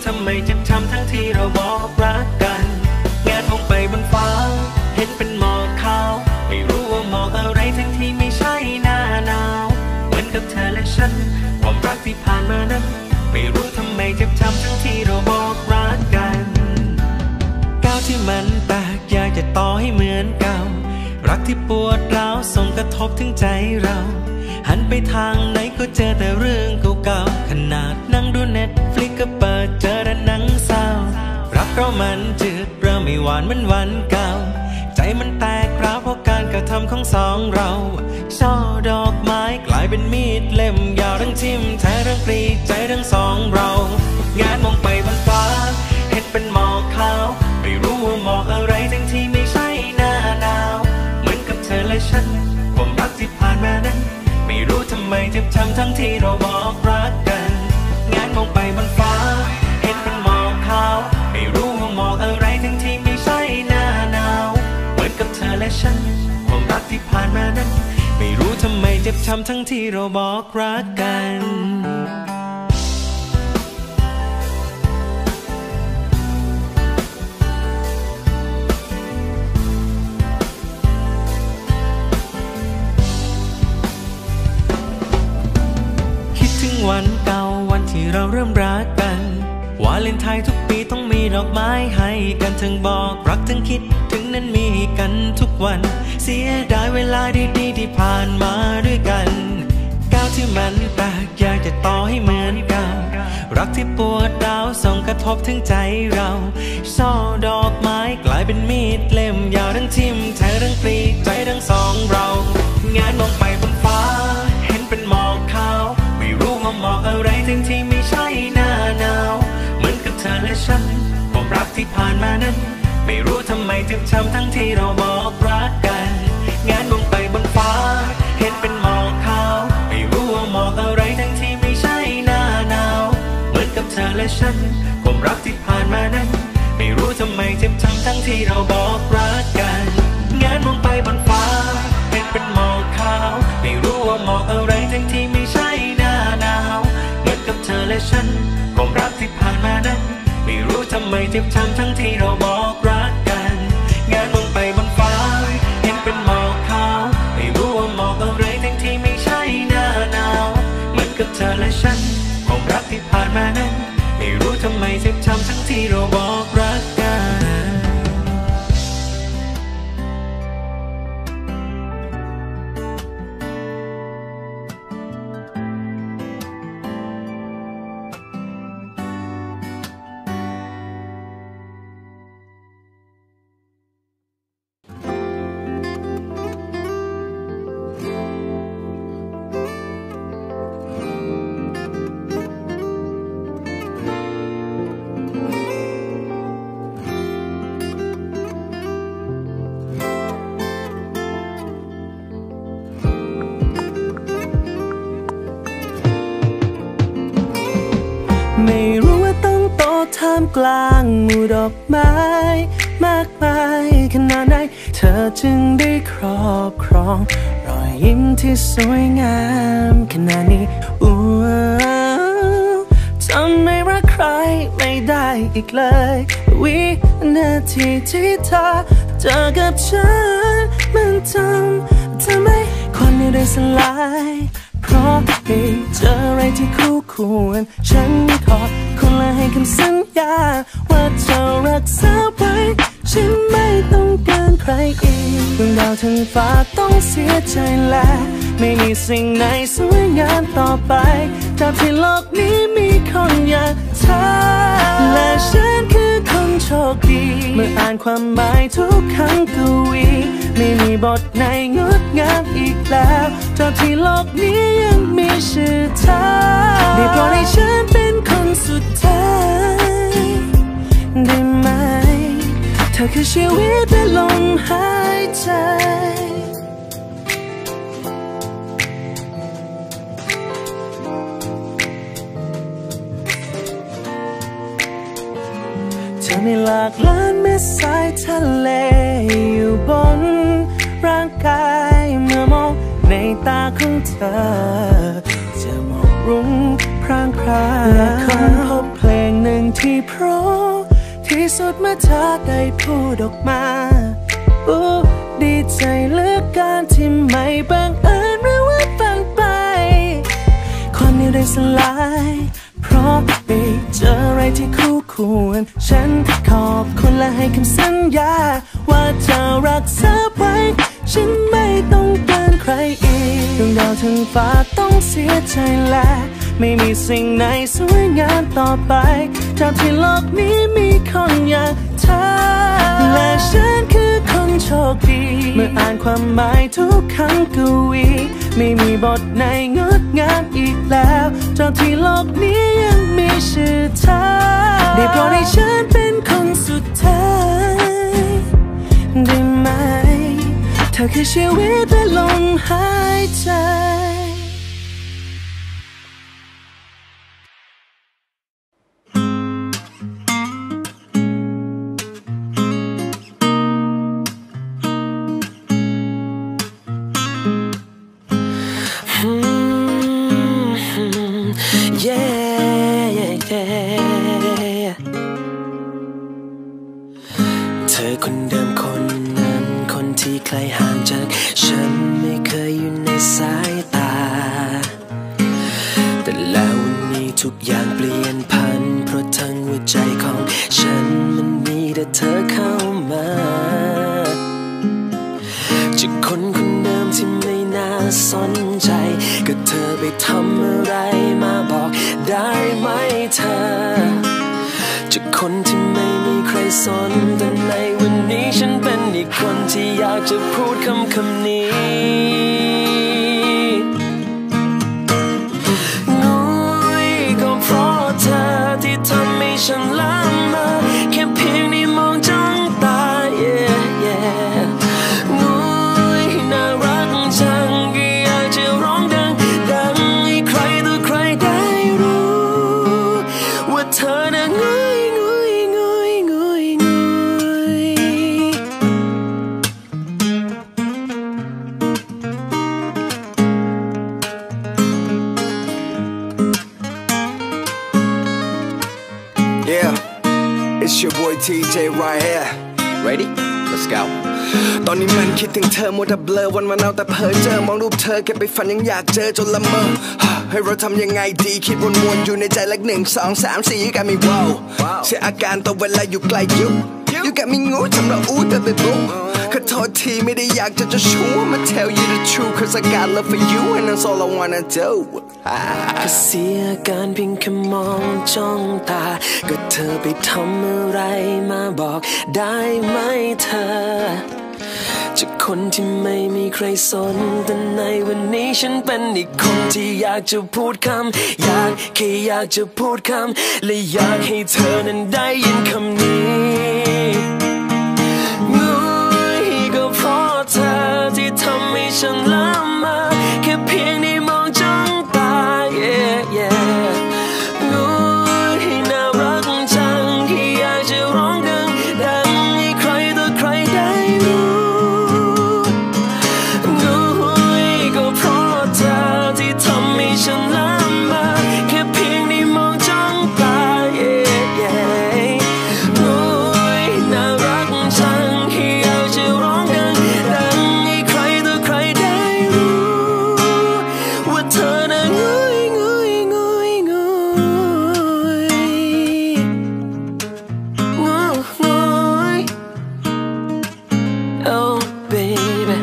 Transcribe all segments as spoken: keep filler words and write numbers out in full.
ทำไมเจ็บช้ำทั้งที่เราบอกรักกันงานมองไปบนฟ้าเห็นเป็นหมอกขาวไม่รู้ว่าหมอกอะไรทั้งที่ไม่ใช่หน้าหนาวเหมือนกับเธอและฉันความรักที่ผ่านมานั้นไม่รู้ทำไมเจ็บช้ำทั้งที่เราบอกรักกันก้าวที่มันแตกอยากจะต่อให้เหมือนเก่ารักที่ปวดร้าวส่งกระทบถึงใจเราหันไปทางไหนก็เจอแต่เรื่องเก่าๆขนาดนั่งดูเน็ตฟลิกก็เปิดเจอแต่หนังเศร้ารักเรามันจืดเริ่มไม่หวานเหมือนวันเก่าใจมันแตกร้าวเพราะการกระทำของสองเราช่อดอกไม้กลายเป็นมีดเล่มยาวทั้งทิ่มแทงทั้งกรีดใจทั้งสองเรางานมองไปบนฟ้าเห็นเป็นหมอกขาวไม่รู้ว่าหมอกอะไรทั้งที่ไม่ใช่หน้าหนาวเหมือนกับเธอและฉันความรักที่ผ่านมานั้นไม่รู้ทำไมเจ็บช้ำทั้งที่เราบอกรักกันงานมองไปบนฟ้าเห็นเป็นหมอกขาวไม่รู้ว่าหมอกอะไรทั้งที่ไม่ใช่หน้าหนาวเหมือนกับเธอและฉันความรักที่ผ่านมานั้นไม่รู้ทำไมเจ็บช้ำทั้งที่เราบอกรักกันวันเก่าวันที่เราเริ่มรักกันวาเลนไทน์ทุกปีต้องมีดอกไม้ให้กันทั้งบอกรักทั้งคิดถึงนั้นมีกันทุกวันเสียดายเวลาดีๆที่ผ่านมาด้วยกันก้าวที่มันแตกอยากจะต่อให้เหมือนเก่ารักที่ปวดร้าวส่งกระทบถึงใจเราช่อดอกไม้กลายเป็นมีดเล่มยาวทั้งทิ่มแทงทั้งกรีดใจทั้งสองเรางานมองไปบนฟ้าเห็นเป็นหมอกขาวไม่รู้ว่าหมอกอะไรทั้งที่ไม่ใช่หน้าหนาวเหมือนกับเธอและฉันความรักที่ผ่านมานั้นไม่รู้ทำไมเจ็บช้ำทั้งที่เราบอกรักกันงานมองไปบนฟ้าเห็นเป็นหมอกขาวไม่รู้ว่าหมอกอะไรทั้งที่ไม่ใช่หน้าหนาวเหมือนกับเธอและฉันความรักที่ผ่านมานั้นไม่รู้ทำไมเจ็บช้ำทั้งที่เราบอกรักกันงานมองไปบนฟ้าเห็นเป็นหมอกขาวไม่รู้ว่าหมอกอะไรทั้งที่ไม่ใช่หน้าหนาวเหมือนกับเธอและฉันความรักที่ผ่านมานั้นไม่รู้ทำไมเจ็บช้ำทั้งที่เราบอกรักกันงานมองไปบนฟ้าเห็นเป็นหมอกขาวไม่รู้ว่าหมอกอะไรทั้งที่ไม่ใช่หน้าหนาวเหมือนกับเธอและฉันความรักที่ผ่านมานั้นไม่รู้ทำไมเจ็บช้ำทั้งที่เราบอกรักกันไม่รู้ว่าต้องโตท่ามกลางหมู่ดอกไม้มากมายขนาดไหนเธอจึงได้ครอบครองรอยยิ้มที่สวยงามขนาดนี้อู้ทำไม่รักใครไม่ได้อีกเลยวินาทีที่เธอเจอกับฉันมันทำทำให้คนนี้ได้สลายเพราะได้เจออะไรที่คู่ควรฉันขอคุณและให้คำสัญญาว่าจะรักษาไว้ฉันไม่ต้องการใครอีกดวงดาวทั้งฟ้าต้องเสียใจและไม่มีสิ่งไหนสวยงามต่อไปจากที่โลกนี้มีคนอย่างเธอและฉันคือคนโชคดีเมื่ออ่านความหมายทุกคำกวีไม่มีบทไหนงดงามอีกแล้วจากที่โลกนี้ยังมีชื่อเธอได้โปรดให้ฉันเป็นคนสุดท้ายได้ไหมเธอคือชีวิตและลมหายใจเธอมีหลากล้านเม็ดทรายทะเลอยู่บนร่างกายเมื่อมองในตาของเธอจะมองรุ้งพรางพรางและค้นพบเพลงหนึ่งที่เพราะที่สุดเมื่อเธอได้พูดออกมาโอ้ดีใจเหลือเกินที่ไม่บังเอิญหรือว่าฝันไปความนี้ได้สลายเพราะไปเจออะไรที่คู่ควรฉันขอบคุณและให้คำสัญญาว่าจะรักษาไว้ฉันไม่ต้องการใครอีกดวงดาวทั้งฟ้าต้องเสียใจและไม่มีสิ่งไหนสวยงามต่อไปจากที่โลกนี้มีคนอย่างเธอและฉันคือคนโชคดีเมื่ออ่านความหมายทุกคำกวีไม่มีบทไหนงดงามอีกแล้วจากที่โลกนี้ยังมีชื่อเธอได้โปรดให้ฉันเป็นคนสุดท้ายได้ไหมเธอคือชีวิตและลมหายใจคนเดิมคนนั้นคนที่ไกลห่างจากฉันไม่เคยอยู่ในสายตาแต่แล้ววันนี้ทุกอย่างเปลี่ยนพันเพราะทั้งหัวใจของฉันมันมีแต่เธอเข้ามาจากคนคนเดิมที่ไม่น่าสนใจก็เธอไปทำอะไรมาบอกได้ไหมเธอจากคนที่ไม่มีใครสนแต่ในวันนี้ฉันเป็นอีกคนที่อยากจะพูดคำคำนี้งูยก็เพราะเธอที่ทำให้ฉันละเมอแค่เพียงได้มองจ้องตา yeah, yeah งูยน่ารักจังก็อยากจะร้องดังดังให้ใครต่อใครได้รู้ว่าเธอน่ะงู It's your boy ที เจ right here Ready? Let's go ตอนนี้มันคิดถึงเธอมัวแต่เบลอวันวันเอาแต่เพ้อเจอมองรูปเธอเก็บไปฝันยังอยากเจอจนละเมอให้เราทำยังไงดีคิดวนๆอยู่ในใจเลขหนึ่งสองสามสี่กันไม่ว้าวเสียอาการต่อเวลาอยู่ใกล้ยุYou got me งูทำเราอู้แต่ไปบุ๊กขอโทษทีไม่ได้อยากจะจะชู้ I'ma tell you the truth Cause I got love for you and that's all I wanna do ก็เสียการเพียงแค่มองจ้องตาก็เธอไปทำอะไรมาบอกได้ไหมเธอจากคนที่ไม่มีใครสนแต่ในวันนี้ฉันเป็นอีกคนที่อยากจะพูดคำอยากแค่อยากจะพูดคำและอยากให้เธอนั้นได้ยินคำนี้งูก็เพราะเธอที่ทำให้ฉันละเมอแค่เพียงได้มองจ้องตา yeah, yeah งูน่ารักจังที่อยากจะร้องดังดังให้ใครต่อใครได้รู้ทำให้ฉันละเมอแค่เพียงได้มองจ้องตา yeah, yeah โอ้ยน่ารักจังที่อยากจะร้องดังดังให้ใครต่อใครได้รู้ว่าเธอน่ะงุยงุยงุยงุยงุงุย Oh baby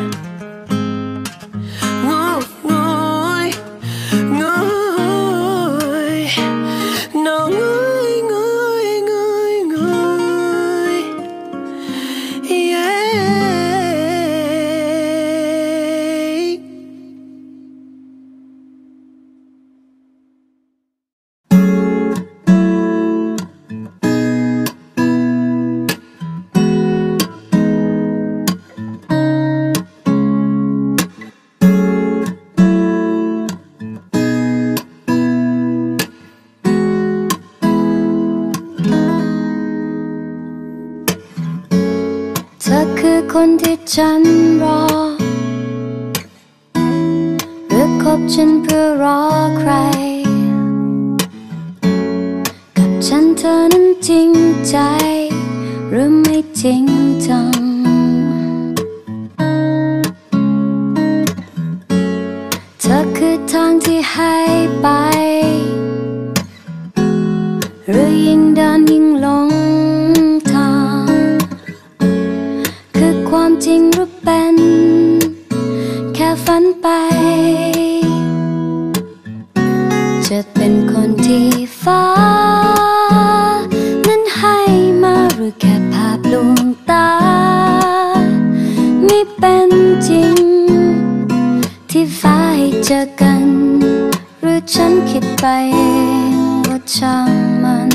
คนที่ฉันรอหรือคบฉันเพื่อรอใครกับฉันเธอนั้นจริงใจหรือไม่จริงจังเธอคือทางที่ให้ไปหรือยิ่งเดินยิ่งหลงทางคือความจริงหรือเป็นแค่ฝันไปจะเป็นคนที่ฟ้านั้นให้มาหรือแค่ภาพลวงตาไม่เป็นจริงที่ฟ้าให้เจอกันหรือฉันคิดไปเองว่าช่างมัน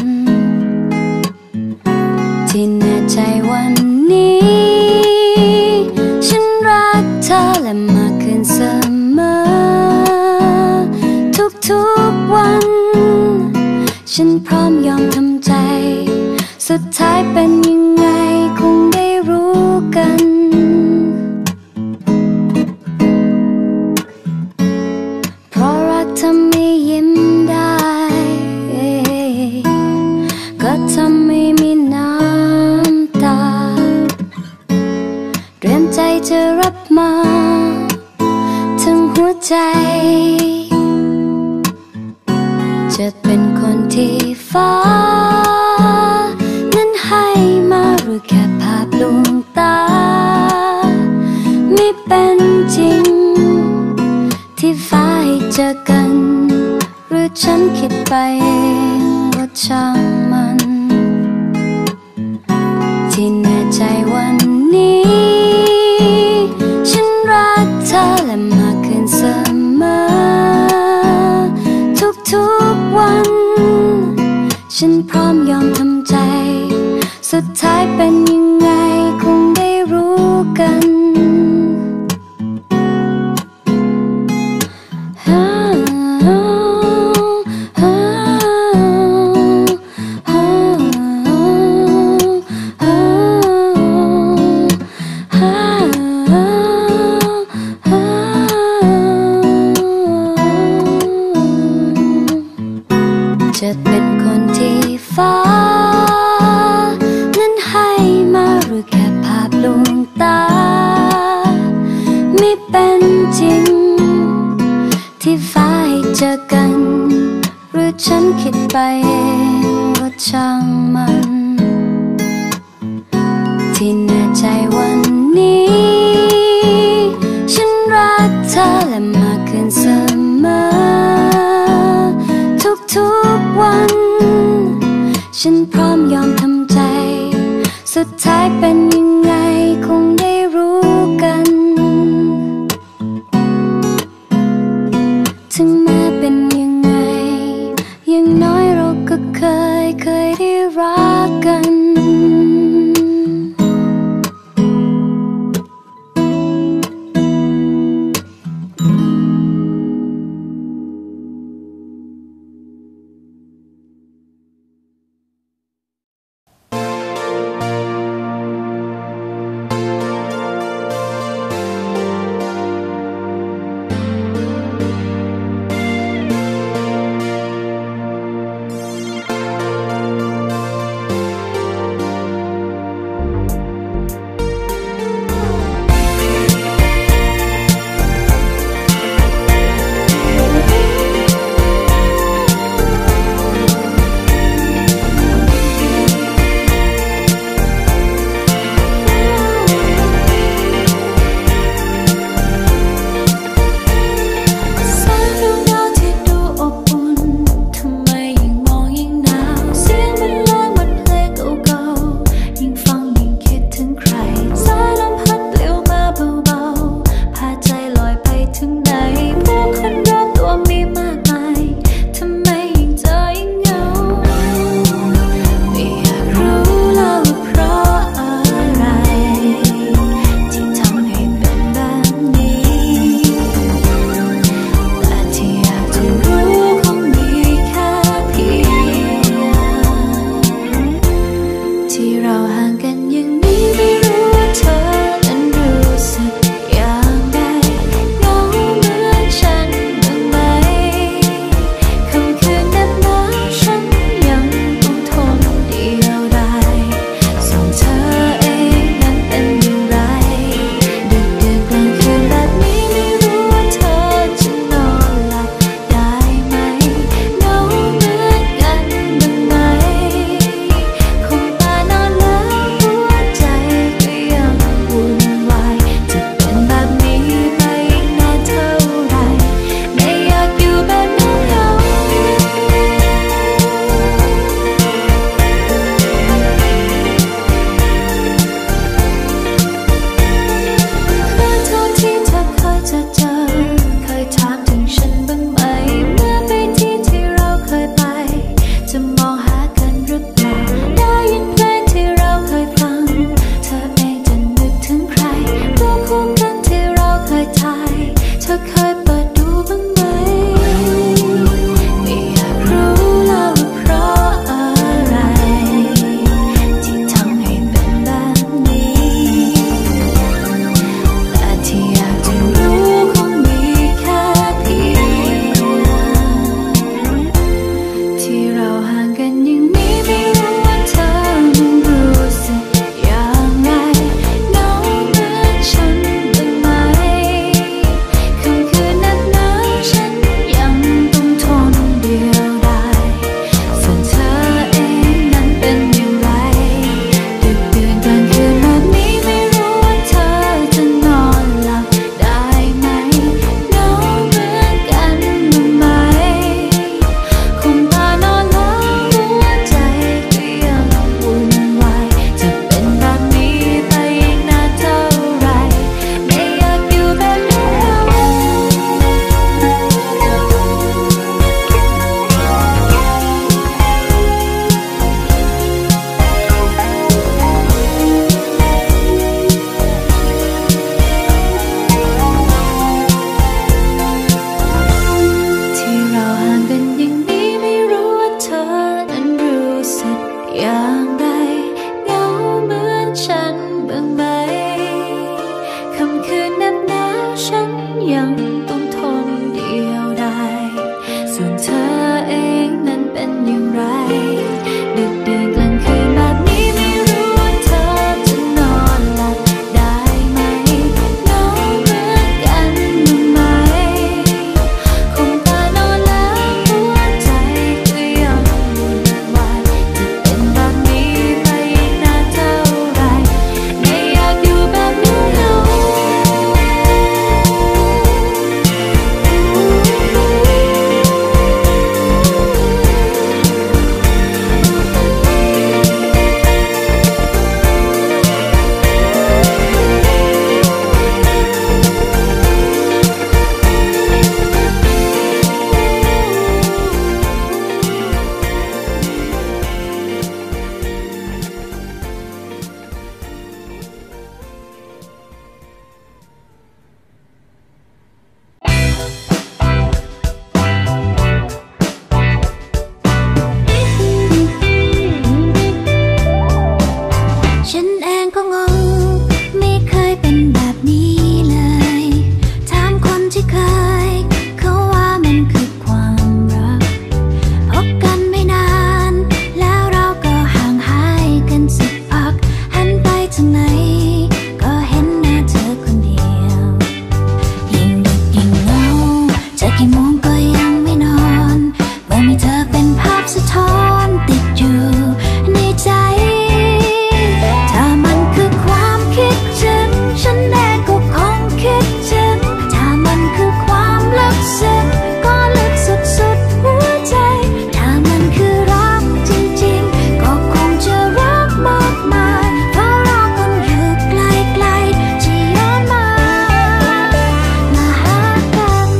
ที่แน่ใจวันนี้ฉันรักเธอและมากขึ้นเสมอทุกๆวันฉันพร้อมยอมทำใจสุดท้ายเป็นยังไงคงได้รู้กันเพราะรักทำให้ยิ้มได้ก็ทำให้มีน้ำตาเตรียมใจจะรับมาถึงหัวใจจะเป็นคนที่ฟ้านั้นให้มาหรือแค่ภาพลวงตาไม่เป็นจริงที่ฟ้าให้เจอกันหรือฉันคิดไปเองว่าช่างมันที่แน่ใจวันนี้ฉันรักเธอและมากขึ้นเสมอทุกๆวันฉันพร้อมยอมทำใจสุดท้ายเป็นยังไงคงได้รู้กันจะเป็นคนที่ฟ้านั้นให้มาหรือแค่ภาพลวงตาไม่เป็นจริงที่ฟ้าให้เจอกันหรือฉันคิดไปเองว่าช่างมันที่แน่ใจวันนี้ฉันรักเธอและมากขึ้นเสมอทุกๆวันฉันพร้อมยอมทำใจสุดท้ายเป็นยังไงคงได้รู้กันถึงแม้เป็นยังไงอย่างน้อยเราก็เคยเคยได้รยังต้องทนเดียวดายส่วนเธอเองนั้นเป็นอย่างไรดึกดื่นกลางคืนแบบนี้ไม่รู้ว่าเธอจะนอนหลับได้ไหมเหงาเหมือนกันไหมคงตานอนแล้วหัวใจก็ยังวุ่นวายจะเป็นแบบนี้ไปอีกนานเท่าไรไม่อยากอยู่แบบเหงาเหงาฉันเองก็งงไม่เคยเป็นแบบนี้เลยถามคนที่เคยเขาว่ามันคือความรักพบกันไม่นานแล้วเราก็ห่างหายกันสักพักหันไปทางไหนก็เห็นหน้าเธอคนเดียวยิ่งดึกยิ่งเหงาจะกี่โมงก็ยังไม่นอนเมื่อมีเธอเป็นภาพสะท้อนติดอยู่ในใจถ้ามันคือความคิดถึงฉันเองก็คงคิดถึงถ้ามันคือความลึกซึ้งก็ลึกสุดๆหัวใจถ้ามันคือรักจริงๆก็คงจะรักมากมายเพราะเราคนอยู่ไกลๆที่ย้อนมามาหากัน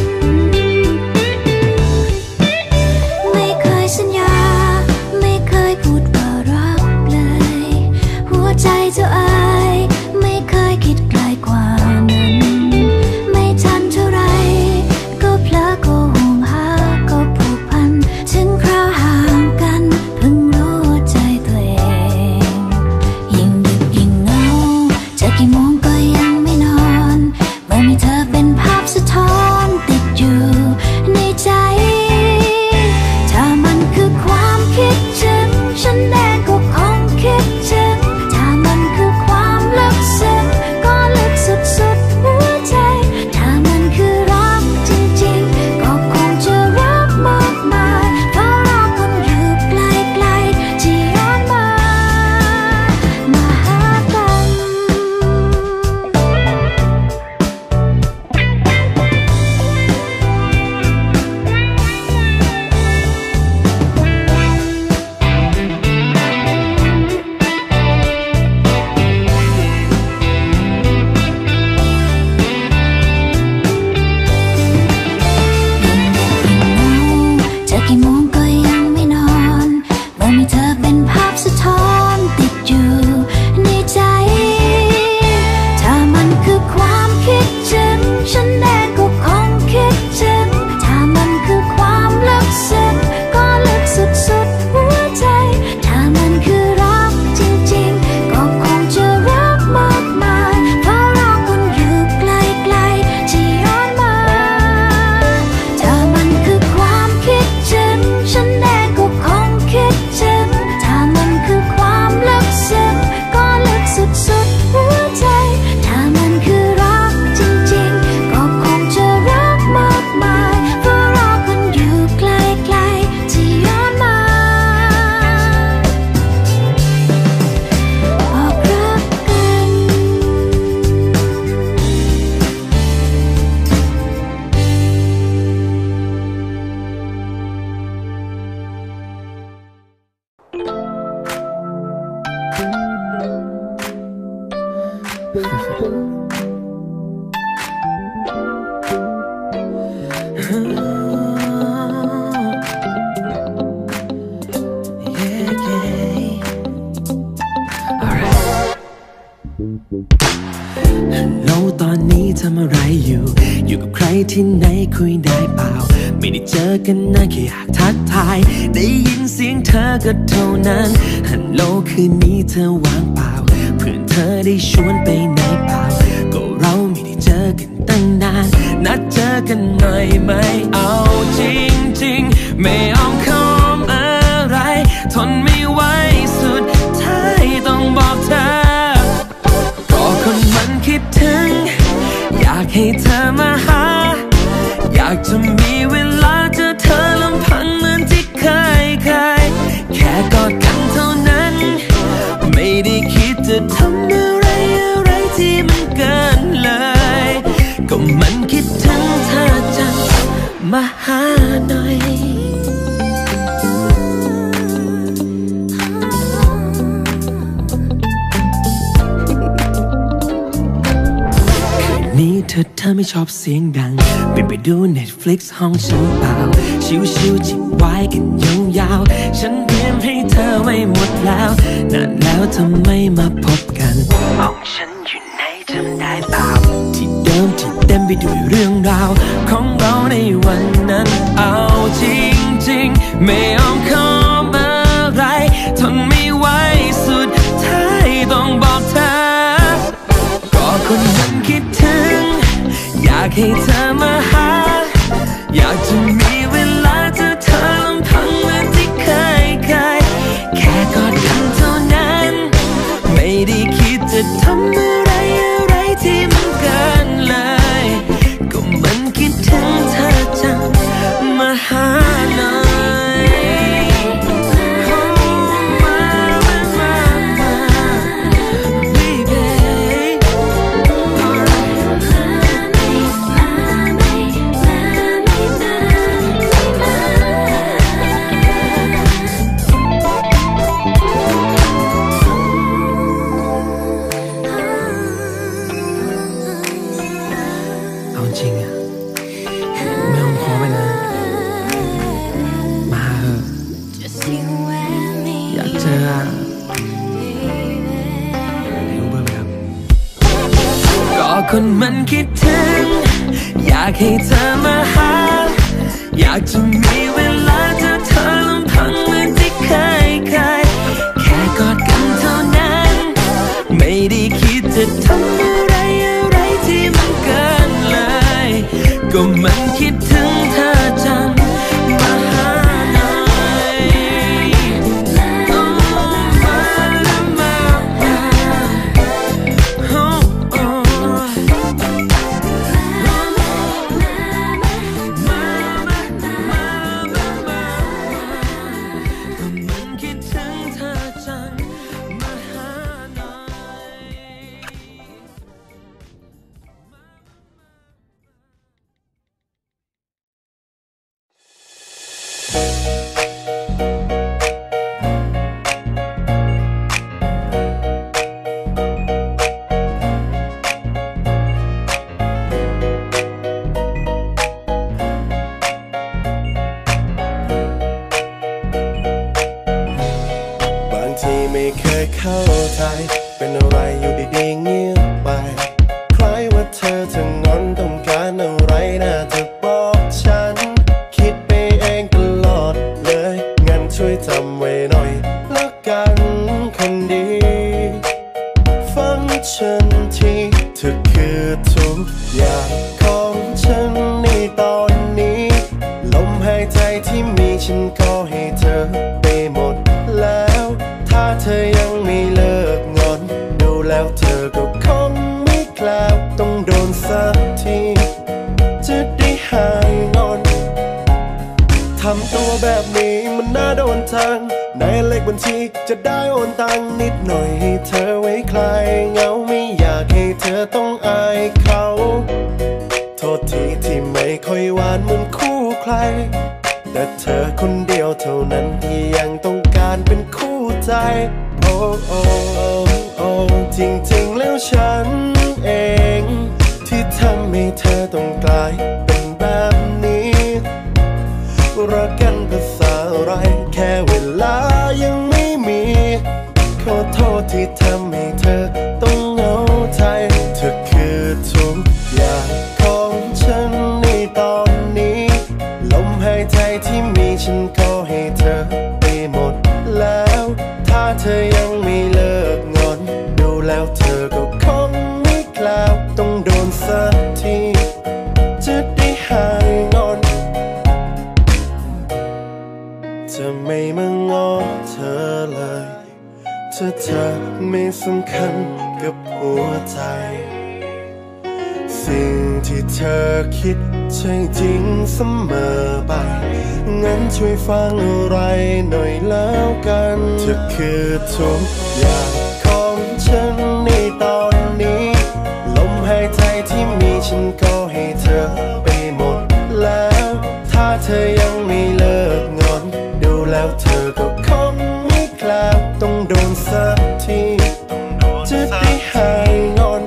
ไม่เคยสัญญาไม่เคยพูดว่ารักเลยหัวใจเจ้าอายไม่เคยคิดไกลกว่านั้นไม่ทันเท่าไรก็เพลอก็ห่วงหาก็ผูกพันถึงคราวห่างกันเพิ่งรู้ใจตัวเองยิ่งดึกยิ่งเหงาจะกี่โมงก็ยังไม่นอนเมื่อมีเธอเป็นภาพสะท้อนติดอยู่ในใจถ้ามันคือความคิดถึงฉันเองก็คงคิดถึงถ้ามันคือความลึกซึ้งก็ลึกสุดๆหัวใจถ้ามันคือรักจริงๆก็คงจะรักมากมายเพราะเราคนอยู่ไกลๆที่ย้อนมามาหากันแล้วตอนนี้ทำอะไรอยู่อยู่กับใครที่ไหนคุยได้เปล่าไม่ได้เจอกันนานแค่อยากทักทายได้ยินเสียงเธอก็เท่านั้นฮัลโหลคืนนี้เธอว่างเปล่าเพื่อนเธอได้ชวนไปไหนเปล่าก็เราไม่ได้เจอกันตั้งนานนัดเจอกันหน่อยไหมเอาจริงจริงไม่ยอมคอมอะไรทนไม่ไหวสุดท้ายต้องบอกเธอก็คนมันคิดถึงอยากให้เธอมาหาอยากจะมีเวลาเจอเธอลำพังเหมือนที่เคยเคยแค่กอดกันเท่านั้นไม่ได้คิดจะทำอะไรอะไรที่มันเกินเลยก็มันคิดถึงเธอจังมาหาหน่อยนี้เธอถ้าไม่ชอบเสียงดังไปไปดู Netflix ห้องฉันเปล่าชิวๆจิบไว้กันยาวๆฉันเตรียมให้เธอไว้หมดแล้วนานแล้วทำไมมาพบกันห้องฉันอยู่ไหนจำได้เปล่าที่เดิมที่เต็มไปด้วยเรื่องราวของเราในวันนั้นเอาจริงๆไม่ยอมคอมอะไรทนไม่ไหวสุดท้ายต้องบอกเธอก็คนนั้นคิดถึงอยากให้เธอมาหาอยากจะมีเวลาเจอเธอลำพังเหมือนที่เคยเคยแค่กอดกันเท่านั้นไม่ได้คิดจะทำอะไรอะไรที่มันเกินเลยก็มันคิดถึงเธอจังมาหาหน่อยคนมันคิดถึงอยากให้เธอมาหาอยากจะมีเวลาเจอเธอลำพังเหมือนที่เคยเคยแค่กอดกันเท่านั้นไม่ได้คิดจะทำอะไรอะไรที่มันเกินเลยก็มันคิดถึงเธอจังมาหาหน่อยโอ้มาละมาโอ้โอ้เข้าใจเป็นอะไรอยู่ดีๆเงียบไปคล้ายว่าเธอจะงอนต้องการอะไรน่าจะบอกฉันคิดไปเองตลอดเลยงั้นช่วยจำไว้หน่อยแล้วกันคนดีฟังฉันทีเธอคือทุกอย่างของฉันในตอนนี้ลมหายใจที่มีฉันก็ให้เธอไปหมดแล้วถ้าเธอยังไม่เลิกงอนดูแล้วเธอก็คงไม่กล้าต้องโดนสักทีจะได้หายงอนทำตัวแบบนี้มันน่าโดนทางในเลขบัญชีจะได้โอนตังนิดหน่อยให้เธอไว้คลายเหงาไม่อยากให้เธอต้องอายเขาโทษทีที่ไม่ค่อยหวานเหมือนคู่ใครแต่เธอคนเดียวเท่านั้นที่ยังต้องการเป็นคู่ใจโอ้โอ้โอ้จริงๆแล้วฉันเองที่ทำให้เธอต้องกลายเป็นแบบนี้รักกันภาษาอะไรแค่เวลายังไม่มีขอโทษที่ทำให้เธอต้องเหงาใจเธอคือทุกอย่างของฉันในตอนนี้ลมหายใจที่มีฉันก็ให้เธอไปหมดแล้วถ้าเธอยังไม่เลิกงอนดูแล้วเธอก็คงไม่กล้าต้องโดนสักทีจะสำคัญกับหัวใจสิ่งที่เธอคิดใช่จริงเสมอไปงั้นช่วยฟังอะไรหน่อยแล้วกันเธอคือทุกอย่างของฉันในตอนนี้ลมหายใจที่มีฉันก็ให้เธอไปหมดแล้วถ้าเธอยังไม่เลิกงอนดูแล้วเธอก็คงไม่กล้าต้องโดนสักทีจะได้หายงอน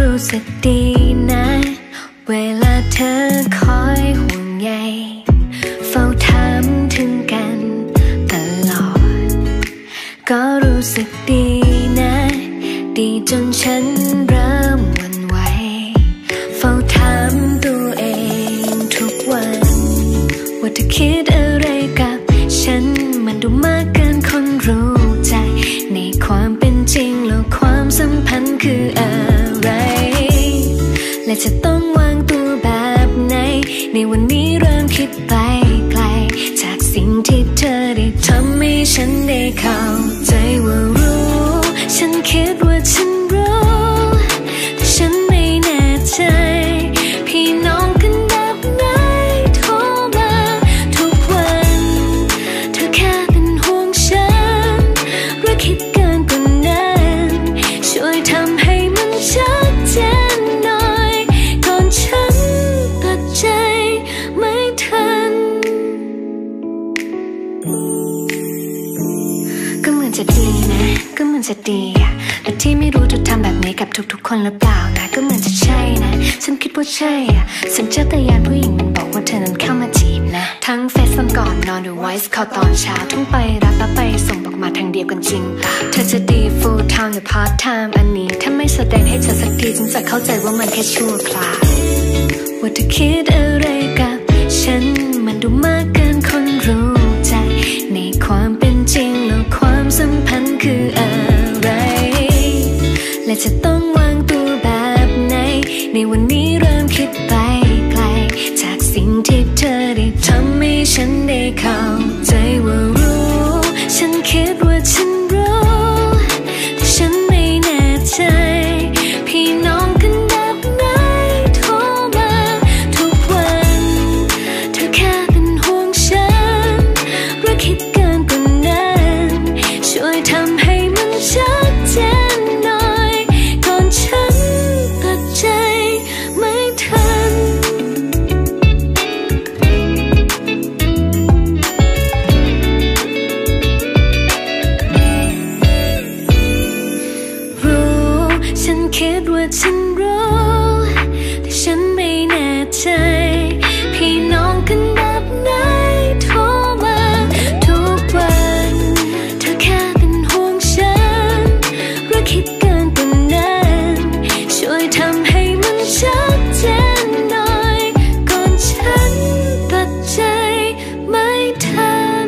รู้สึกดีนะเวลาเธอคอยห่วงใยเฝ้าถามถึงกันตลอดก็รู้สึกดีนะดีจนฉันเริ่มหวั่นไหวเฝ้าถามตัวเองทุกวันว่าเธอคิดอะไรกับฉันมันดูมากเกินคนรู้ใจในความเป็นจริงแล้วความสัมพันธ์คืออะไรและจะต้องวางตัวแบบไหนในวันนี้เริ่มคิดไปไกลจากสิ่งที่เธอได้ทำให้ฉันได้เข้าใจว่ารู้ฉันคิดว่าฉันรู้แต่ฉันไม่แน่ใจพี่น้องกันแบบไหนโทรมาทุกวันเธอแค่เป็นห่วงฉันหรือคิดเกินกว่านั้นช่วยทำให้มันชัดเจนหน่อยก่อนฉันตัดใจไม่ทันก็เหมือนจะดีนะก็เหมือนจะดีอะแต่ที่ไม่รู้จะทำแบบนี้กับทุกๆคนหรือเปล่านะก็เหมือนจะใช่นะฉันคิดว่าใช่อะสัญชาตญาณผู้หญิงมันบอกว่าเธอนั้นเข้ามาจีบนะทั้งเฟซตอนก่อนนอนหรือ voice call ตอนเช้าทั้งไปรับแล้วไปส่งบอกมาทางเดียวกันจริงป่ะเธอจะดี full time หรือ part time อันนี้ถ้าไม่แสดงให้เธอสักทีฉันจะเข้าใจว่ามันแค่ชั่วคราวว่าเธอคิดอะไรกับฉันมันดูมากเกินคนรู้ใจในความเป็นจริงแล้วความสัมพันธ์คืออะไรและจะต้องวางตัวแบบไหนในวันนี้เริ่มคิดไปไกลจากสิ่งที่เธอได้ทำให้ฉันได้เข้าใจว่ารู้ฉันคิดว่าฉันรู้แต่ฉันไม่แน่ใจพี่น้องกันแบบไหนโทรมาทุกวันเธอแค่เป็นห่วงฉันหรือคิดเกินกว่านั้นช่วยทำให้มันชัดเจนหน่อยก่อนฉันตัดใจไม่ทันรู้ฉันคิดว่าฉันรู้แต่ฉันไม่แน่ใจพี่น้องกันแบบไหนโทรมาทุกวันเธอแค่เป็นห่วงฉันหรือคิดเกินกว่านั้นช่วยทำให้มันชัดเจนหน่อยก่อนฉันตัดใจไม่ทัน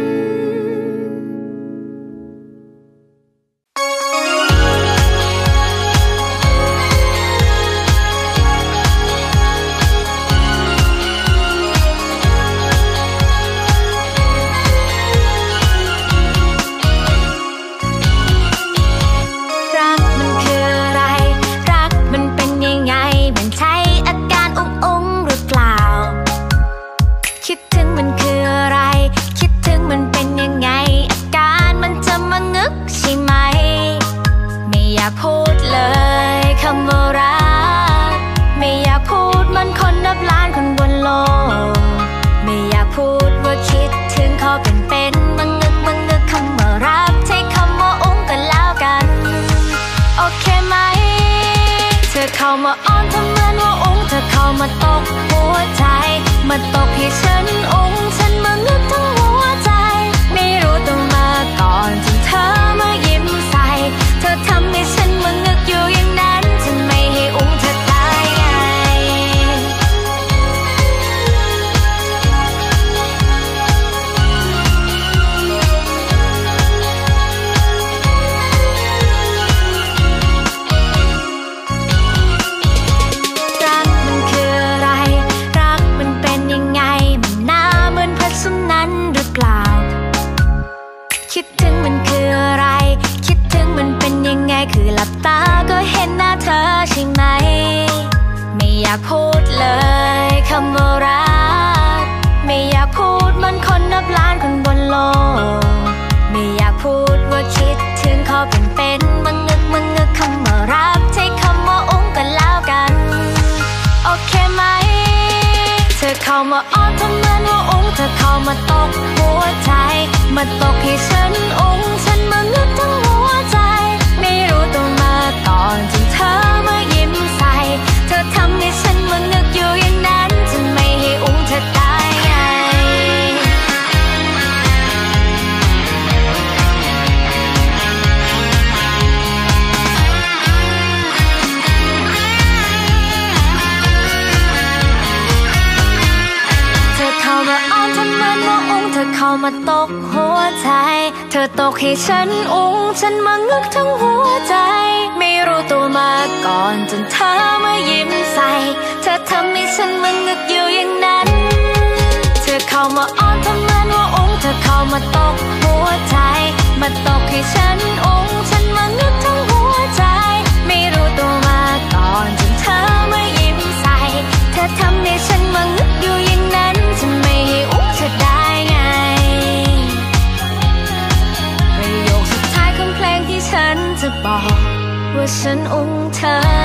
รักมันคืออะไรรักมันเป็นยังไงมันใช่อาการอุ้งอุ้งหรือเปล่าคิดถึงมันคืออะไรคิดถึงมันเป็นยังไงอาการมันจะมางึกใช่ไหมไม่อยากพูดเลยคำว่ารักไม่อยากพูดมันคนนับล้านคนบนโลกไม่อยากพูดว่าคิดถึงเขาเป็นเป็นมางึกมางึกคำว่ารักใช้คำว่าอุ้งกันแล้วกันโอเคไหมเธอเข้ามาอ้อนทำเหมือนว่าอุ้งเธอเข้ามาตกหัวใจมาตกให้ฉันอุ้งฉันมานึกทั้งหัวใจไม่รู้ตัวมาก่อนจนเธอมายิ้มใส่เธอทำให้ฉันมานึกอยู่อย่างนั้นฉันไม่ให้อุ้งเธอตายไงรักมันคืออะไรรักมันเป็นยังไงมันน่าเหมือนเพชรสุนันหรือเปล่าคิดถึงมันคืออะไรคิดถึงมันเป็นยังไงคือหลับตาก็เห็นหน้าเธอใช่ไหมไม่อยากพูดเลยคำว่ารักไม่อยากพูดมันคนนับล้านคนบนโลกไม่อยากพูดว่าคิดถึงเขาเป็นเป็นมางึกมางึกคำว่ารักใช้คำว่าอุ้งกันแล้วกันโอเคไหมเธอเข้ามาอ้อนทำเหมือนว่าอุ้งเธอเข้ามาตกหัวใจมาตกให้ฉันอุ้งฉันมานึกทั้งหัวใจไม่รู้ตัวมาก่อนจนเธอมายิ้มใส่มาตกหัวใจเธอตกให้ฉันอุ้งฉันมางึกทั้งหัวใจไม่รู้ตัวมาก่อนจนเธอมายิ้มใส่เธอทำให้ฉันมางึกอยู่อย่างนั้นเธอเข้ามาอ้อนทำเหมือนว่าอุ้งเธอเข้ามาตกหัวใจมาตกให้ฉันอุ้งฉันมางึกทั้งหัวใจไม่รู้ตัวมาก่อนจนเธอมายิ้มใส่เธอทำให้ฉันมางึกอยู่อย่างนั้นจะไม่ให้อุ้งเธอได้ไงประโยคสุดท้ายของเพลงที่ฉันจะบอกว่าฉันอุ้งเธ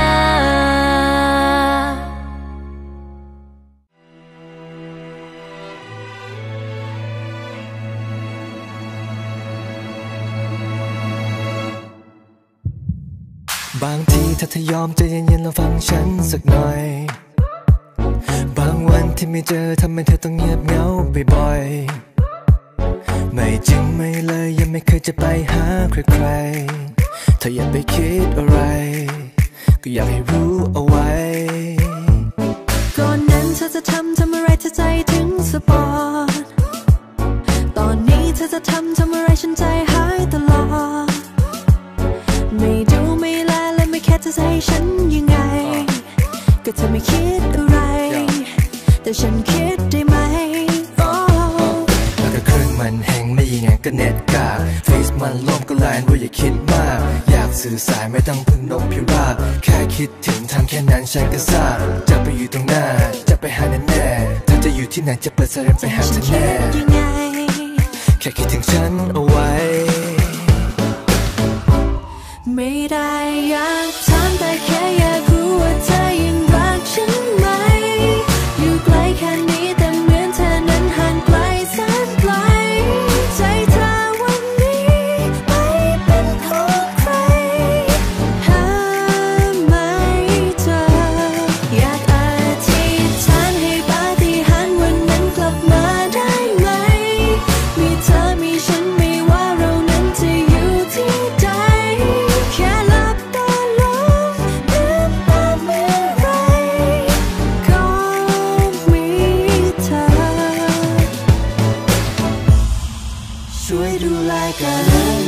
อบางทีถ้าเธอยอมใจเย็นๆแล้วฟังฉันสักหน่อยบางวันที่ไม่เจอทำให้เธอต้องเงียบเหงาบ่อยๆไม่จริงไม่เลยยังไม่เคยจะไปหาใครๆเธออย่าไปคิดอะไรก็อยากให้รู้เอาไว้ก่อนนั้นเธอจะทำทำอะไรเธอใจถึงสปอร์ตตอนนี้เธอจะทำทำอะไรฉันใจหายตลอดไม่ดูไม่แลและไม่แค่จะให้ฉันยังไงก็เธอไม่คิดอะไรแต่ฉันคิดได้ไหมแล้วก็เครื่องมันแห้งไม่ยิงไงก็เน็ตกากเฟซมันล่มก็ไลน์ว่าอย่าคิดมากอยากสื่อสารไม่ต้องพึ่งนกพิราบแค่คิดถึงทำแค่นั้นฉันก็ทราบจะไปอยู่ตรงหน้าจะไปหาแน่แน่ถ้าจะอยู่ที่ไหนจะเปิดสายไปหาเธอแน่แค่คิดถึงฉันเอาไว้ไม่ได้อยากถามแต่แค่อยากรู้ว่าเธอยังรักฉันไหมอยู่ไกลแค่นี้แต่เหมือนเธอนั้นห่างไกลแสนไกลใจเธอวันนี้ไม่เป็นของใครหาไม่เจออยากอธิษฐานให้ปาฏิหาริย์วันนั้นกลับมาได้ไหมมีเธอมีฉันไม่ว่าเรานั้นจะอยู่ที่ใดแค่หลับตาลงลืมตาเมื่อไรก็มีเธอช่วยดูแลกัน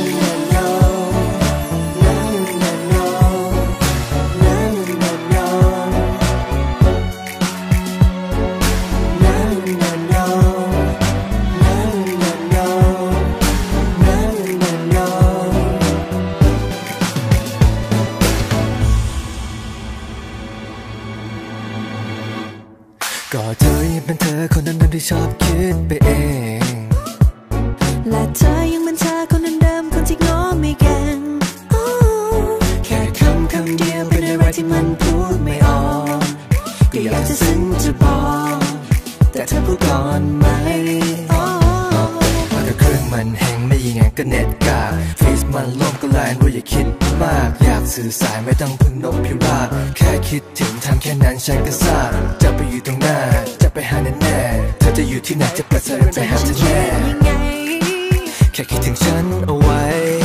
ก็เธอยังเป็นเธอคนนั้นที่ชอบคิดไปเองและเธอยังเป็นเธอคนเดิมคนที่ง้อไม่เก่งแค่คำคำเดียวเป็นอะไรที่มันพูดไม่ออกก็อยากจะซึ้งจะบอกแต่เธอพูดก่อนไหมแล้วก็เครื่องมันแห้งไม่ยิงไงก็เน็ตกากเฟซมันล่มก็ไลน์ว่าอย่าคิดมากอยากสื่อสารไม่ต้องพึ่งนกพิราบแค่คิดถึงทำแค่นั้นฉันก็ทราบจะไปอยู่ตรงหน้าจะไปหาแน่แน่เธอจะอยู่ที่ไหนจะเปิดสายไปหาเธอแน่แค่คิดถึงฉันเอาไว้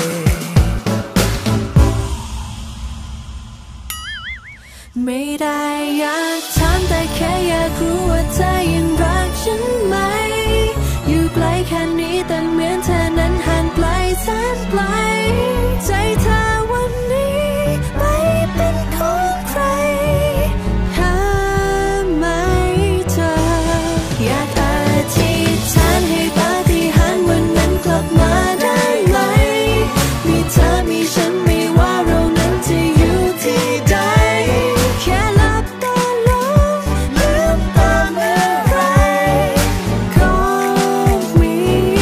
ไม่ได้อยากถามแต่แค่อยากรู้ว่าเธอยังรักฉันไหมอยู่ไกลแค่นี้แต่เหมือนเธอนั้นห่างไกลแสนไกลใจเธอวันนี้ไม่เป็นของใครหาไม่เจออยากอธิษฐานให้ปาฏิหาริย์วันนั้นกลับมาได้ไหมมีเธอมีฉันไม่ว่าเรานั้นจะอยู่ที่ใดแค่หลับตาลงลืมตาเมื่อไรก็มี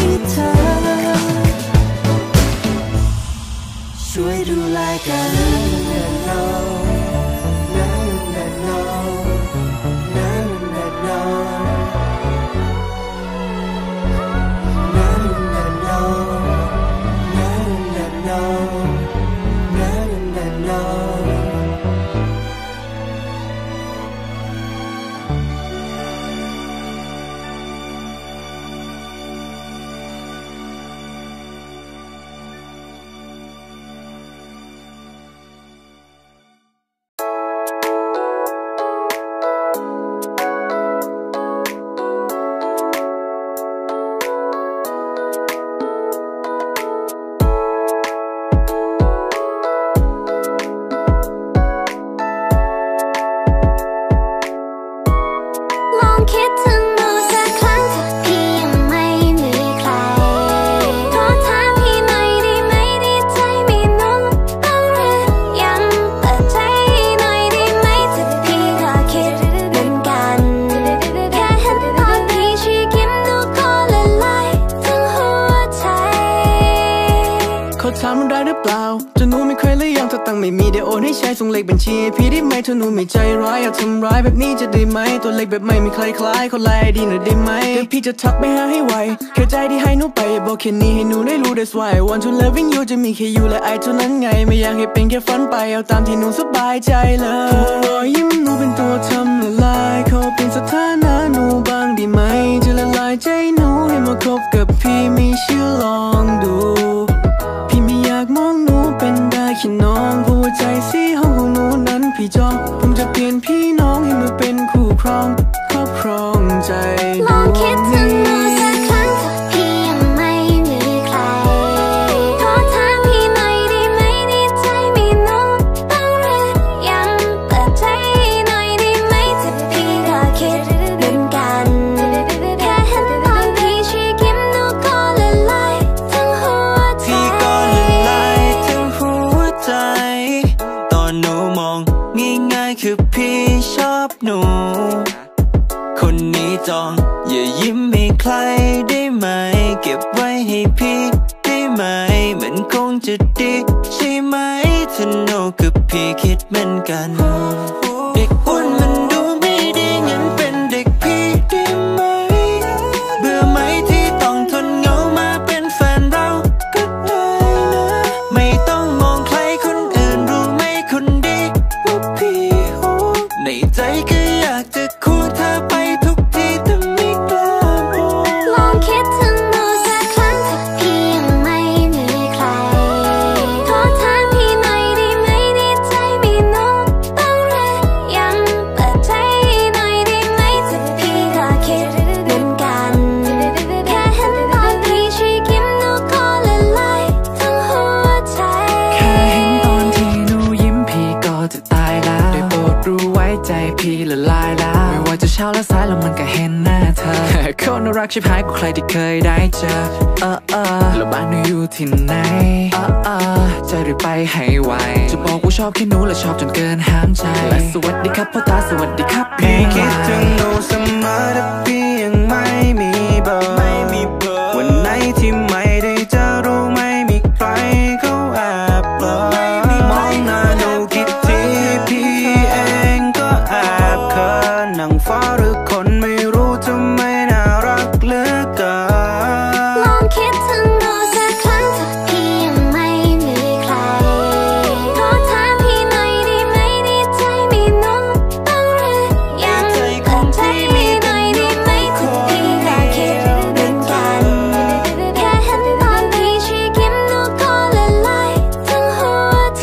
คิดถึงหนูสักครั้งถ้าพี่ยังไม่มีใครขอถามพี่หน่อยได้ไหมดีใจมีหนูบ้างหรือยังเปิดใจหน่อยได้ไหมถ้าพี่ก็คิดเหมือนกันแค่เห็นตอนพี่ชี้ยิ้มหนูก็ละลายทั้งหัวใจขอถามมันได้หรือเปล่าจะหนูไม่เคยเลยยังถ้าตั้งไม่มีเดี๋ยวโอนให้ใช้ส่งเลขบัญชีให้พี่ได้ไหมถ้าหนูไม่ใจร้ายอยากทำร้ายแบบนี้จะได้ไหมตัวเล็กแบบไม่มีใครคล้ายคนไลน์ดีหน่อยได้ไหมเดี๋ยวพี่จะทักไปหาให้ไวแค่ใจที่ให้หนูไปบอกแค่นี้ให้หนูได้รู้ that's why I want to loving you จะมีแค่youและไอเท่านั้นไงไม่อยากให้เป็นแค่ฝันไปเอาตามที่หนูสบายใจเลยรอยยิ้มหนูเป็นตัวทำละลายขอเป็นสถานะหนูบ้างได้ไหมจะละลายใจหนูให้มาคบกับพี่ไม่เชื่อลองดูพี่ไม่อยากมองหนูเป็นได้แค่น้องเพราะว่าใจสีห้องของหนูนั้นพี่จองผมจะเปลี่ยนพี่น้องให้มาเป็นคู่ครองครอบครองใจลองคิดถึงหนูสักครั้งถ้าพี่ยังไม่มีใครขอถามพี่หน่อยได้ไหมดีใจมีหนูบ้างหรือยังเปิดใจหน่อยได้ไหมถ้าพี่ก็คิดเหมือนกันแค่เห็นตอนพี่ชี้ยิ้มหนูก็ละลายทั้งหัวใจพี่ก็ละลายทั้งหัวใจตอนหนูมองง่ายๆคือพี่ชอบหนูคนนี้จองอย่ายิ้มให้ใครได้ไหมเก็บไว้ให้พี่ได้ไหมมันคงจะดีใช่ไหมถ้าหนูกับพี่คิดเหมือนกันเด็กอ้วนมันดูไม่ดีงั้นเป็นเด็กพี่ได้ไหมเบื่อไหมที่ต้องทนเหงามาเป็นแฟนเราก็ได้นะไม่ต้องมองใครคนอื่นรู้ไหมคนดีว่าพี่หูในใจก็อยากจะคู่เธอไปทุกที่แต่ไม่กล้าบอกลองคิดถึงหนูสักครั้งถ้าพี่ยังไม่มีใครขอถามพี่หน่อยได้ไหมดีใจมีหนูบ้างหรือยังเปิดใจหน่อยได้ไหมถ้าพี่ก็คิดเหมือนกันแค่เห็นตอนพี่ชี้ยิ้มหนูก็ละลายทั้งหัวใจแค่เห็นตอนที่หนูยิ้มพี่ก็จะตายแล้วได้โปรดรู้ไว้ใจพี่ละลายแล้วไม่ว่าจะเช้าและสายแล้วมันก็เห็นหน้าเธอคนน่ารักชิบหายกว่าใครที่เคยได้เจอเออเออแล้วบ้านหนูอยู่ที่ไหนเออเออจะได้ไปให้ไวจะบอกว่าชอบแค่หนูและชอบจนเกินห้ามใจและสวัสดีครับพ่อตาสวัสดีครับพี่คิดถึงหนูเสมอแต่พี่ยังไม่มีเบอร์วันไหนที่ไม่ได้เจอรู้ไม่มีใครเขาแอบเบลอมองหน้าหนูคิดทีพี่เองก็แอบเขินนั่งฟ้าหรือคนไม่รู้ทำไมน่ารักเหลือเกินลองคิดถึงหนูสักครั้งถ้าพี่ยังไม่มีใครขอถามพี่หน่อยได้ไหมดีใจมีหนูบ้างหรือยังเปิดใจพี่หน่อยได้ไหมถ้าพี่ก็คิดเหมือนกันแค่เห็นตอนพี่ชี้ยิ้มหนูก็ละลายทั้งหัวใจ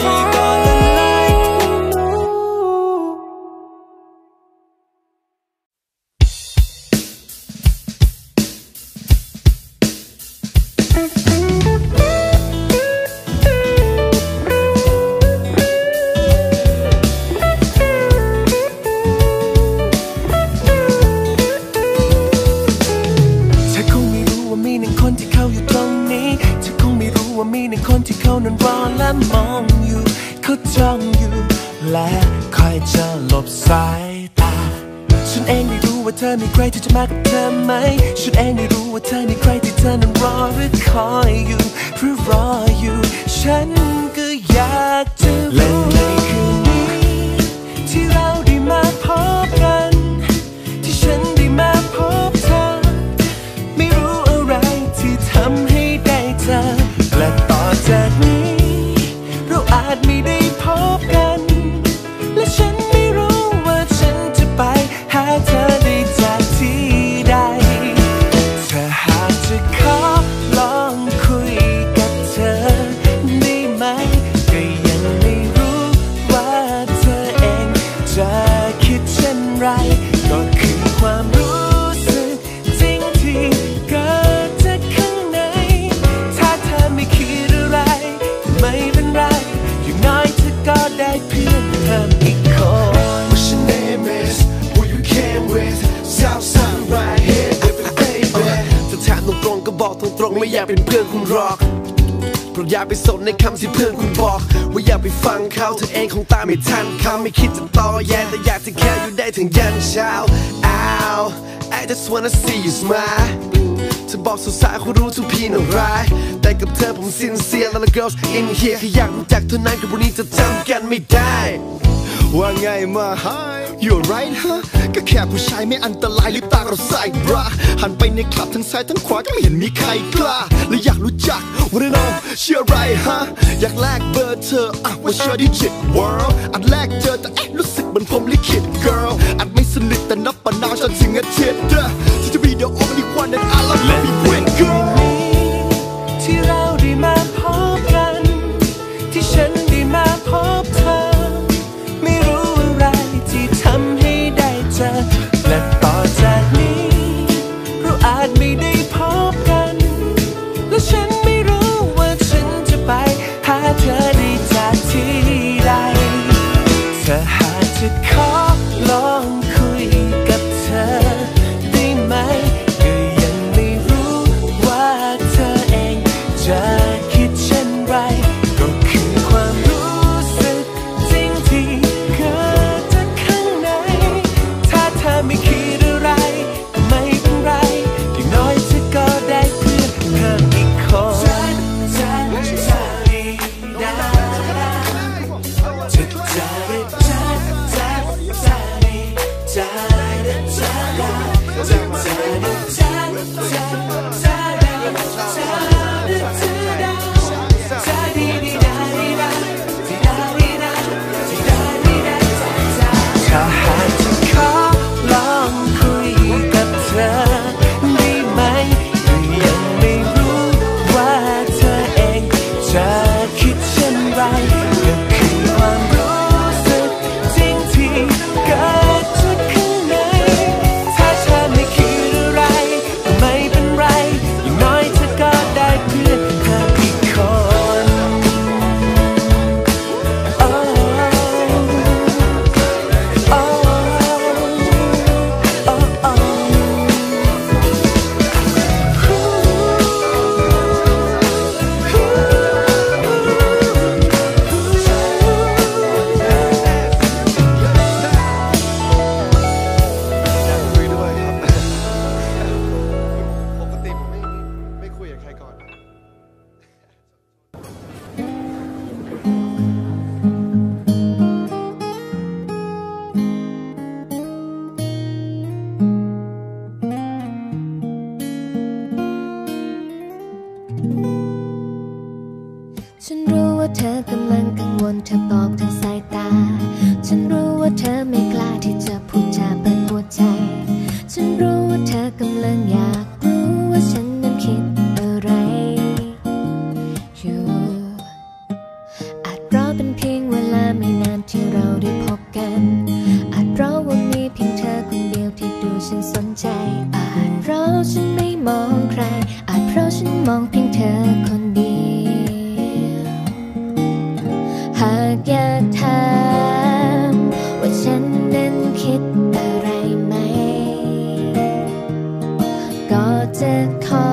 เธอคงไม่รู้ว่ามีหนึ่งคนที่เขาอยู่ตรงนี้เธอคงไม่รู้ว่ามีหนึ่งคนที่เขานั้นรอและมองอยู่เขาจ้องอยู่และคอยจะหลบสายตาฉันเองไม่รู้ว่าเธอมีใครที่จะมากับเธอไหมฉันเองไม่รู้ว่าเธอมีใครที่เธอนั้นรอหรือคอยอยู่หรือรออยู่ฉันก็อยากจะรู้และในคืนนี้ที่เราได้มาพบกันที่ฉันได้มาพบเธอไม่รู้อะไรที่ทำให้ได้เจอและต่อจากนี้เราอาจไม่ได้พบกันและฉันไม่รู้ว่าฉันจะไปหาเธอได้จากที่ใดถ้าหากจะขอลองคุยกับเธอได้ไหมก็ยังไม่รู้ว่าเธอเองจะคิดเช่นไรก็คือความรู้สึกจริงที่เกิดจากข้างในถ้าเธอไม่คิดอะไรไม่เป็นไรอย่างน้อยเธอก็ได้เพื่อนเพิ่มอีกคน What's your name is? Who you came with? Southside ไม่อยากเป็นเพื่อนคุณหรอกเพราะอยากไปสนในคำที่เพื่อนคุณบอกว่าอยากไปฟังเขาเธอเองคงตามไม่ทันเขาไม่คิดจะต่อแย่แต่อยากจะแค่อยู่ได้ถึงยันเช้า Ow I just wanna see you smile เธอบอกสาวๆเขารู้ทุกพี่น่าร้ายแต่กับเธอผมซินเซียร์แล้ว girls in here แค่อยากรู้จักเท่านั้นกับวันนี้จะจำกันไม่ได้ว่าไงมา You're right ฮะก็แค่ผู้ชายไม่อันตรายลิปตาเราใส่บราหันไปในคลับทั้งซ้ายทั้งขวาก็ไม่เห็นมีใครกล้าและอยากรู้จัก Wanna know เชื่อไรฮะอยากแลกเบอร์เธออ่ะว่าเชื่อดิจิต World อันแรกเจอแต่เอ๊ะรู้สึกเหมือนผมลิขิต Girl อันไม่สนิทแต่นับปะนาวจนถึงอาทิตย์ที่จะ be the only one that I love me with girl ที่เราได้มาพบกันที่ฉันได้มาพบเธอไม่รู้อะไรที่ทำให้ได้เจอและต่อจากนี้เราอาจไม่ได้พบกันและฉันไม่รู้ว่าฉันจะไปหาเธอได้จากที่ใดเธอหากจะขอลองคุยกับเธอได้ไหมก็ยังไม่รู้ว่าเธอเองจะคิดเช่นไรก็คือความรู้สึกจริงที่เกิดจากข้างในถ้าเธอไม่คิดอะไรก็ไม่เป็นไรอย่างน้อยเธอก็ได้เพื่อนเพิ่มอีกคนจะจะจะดีนะจะจะจะจะจะดีจะจะจะจะจะถ้าหากจะขอลองคุยกับเธอได้ไหมก็ยังไม่รู้ว่าเธอเองจะคิดเช่นไรก็คือความรู้สึกจริงที่เกิดจากข้างในถ้าเธอไม่คิดอะไรก็ไม่เป็นไรอย่างน้อยเธอก็ได้เพื่อนเธออีกคนฉันรู้ว่าเธอกำลังกังวลเธอบอกทางสายตาฉันรู้ว่าเธอไม่กล้าที่จะพูดจาเปิดหัวใจฉันรู้ว่าเธอกำลังอยากรู้ว่าฉันนั้นคิดอะไรอยู่อาจเพราะเป็นเพียงเวลาไม่นานที่เราได้พบกันอาจเพราะว่ามีเพียงเธอคนเดียวที่ดูฉันสนใจอาจเพราะฉันไม่มองใครอาจเพราะฉันมองเพียงเธอคนเดียวหากอยากถามว่าฉันนั้นคิดอะไรไหมก็จะขอ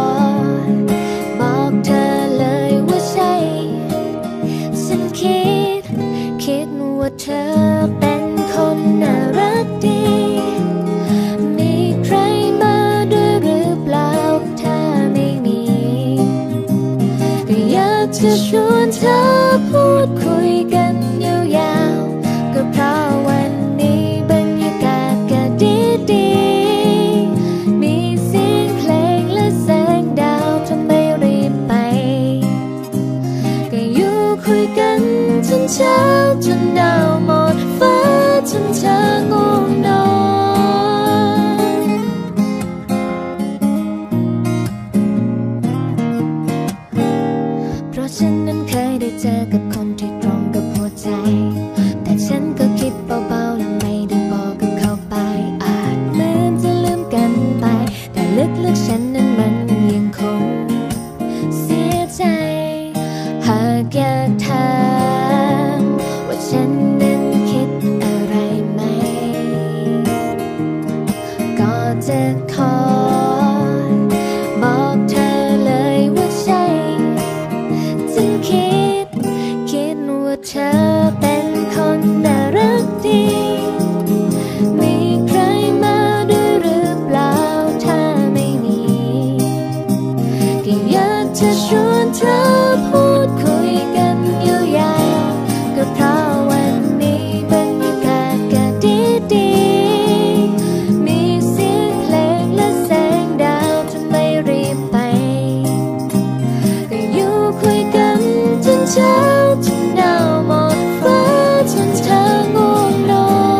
บอกเธอเลยว่าใช่ฉันคิดคิดว่าเธอเป็นคนน่ารักดีมีใครมาด้วยหรือเปล่าถ้าไม่มีก็อยากจะชวนเธอพูดคุยกันยาวๆก็เพราะวันนี้บรรยากาศก็ดีๆมีเสียงเพลงและแสงดาวทำไมรีบไปก็อยู่คุยกันจนเช้าจนดาวหมดฟ้าจนเธอง่วงนอนเพราะฉันนั้นเคยได้เจอกับคนที่ตรงกับหัวใจแต่ฉันก็คิดเบาๆและไม่ได้บอกกับเขาไปอาจเหมือนจะลืมกันไปแต่ลึกๆฉันนั้นมันยังคงเสียใจหากอยากถามว่าฉันนั้นคิดอะไรไหมก็จะขอบอกเธอเลอเป็นคนน่ารักดีมีใครมาด้วยหรือเปล่าถ้าไม่มีก็อยากจะชวนเธอพูดคุยกันยาวๆก็เพราะวันนี้บรรยากาศก็ดีๆมีเสียงเพลงและแสงดาวจนไม่รีบไปก็อยู่คุยกันจนเช้าจนหนาวหมดฟ้าจนเธอง่วงน